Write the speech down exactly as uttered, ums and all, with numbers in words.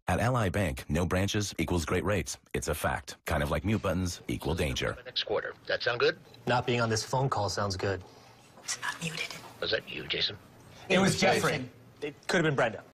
At Ally Bank, no branches equals great rates. It's a fact. Kind of like mute buttons equal danger. Next quarter. That sound good? Not being on this phone call sounds good. It's not muted. Was that you, Jason? It was Jeffrey. It could have been Brenda.